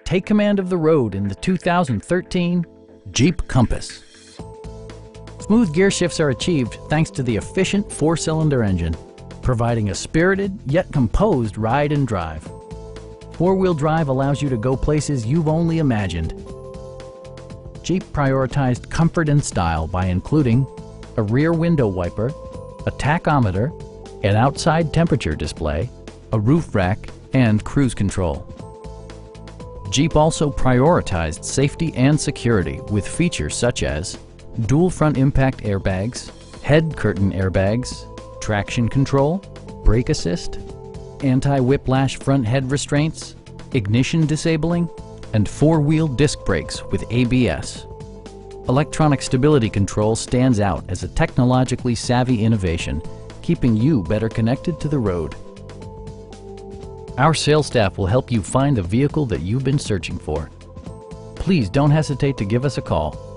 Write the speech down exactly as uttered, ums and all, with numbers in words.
Take command of the road in the two thousand thirteen Jeep Compass. Smooth gear shifts are achieved thanks to the efficient four-cylinder engine, providing a spirited yet composed ride and drive. Four-wheel drive allows you to go places you've only imagined. Jeep prioritized comfort and style by including a rear window wiper, a tachometer, an outside temperature display, a roof rack, and cruise control. Jeep also prioritized safety and security with features such as dual front impact airbags, head curtain airbags, traction control, brake assist, anti-whiplash front head restraints, ignition disabling, and four-wheel disc brakes with A B S. Electronic stability control stands out as a technologically savvy innovation, keeping you better connected to the road. Our sales staff will help you find the vehicle that you've been searching for. Please don't hesitate to give us a call.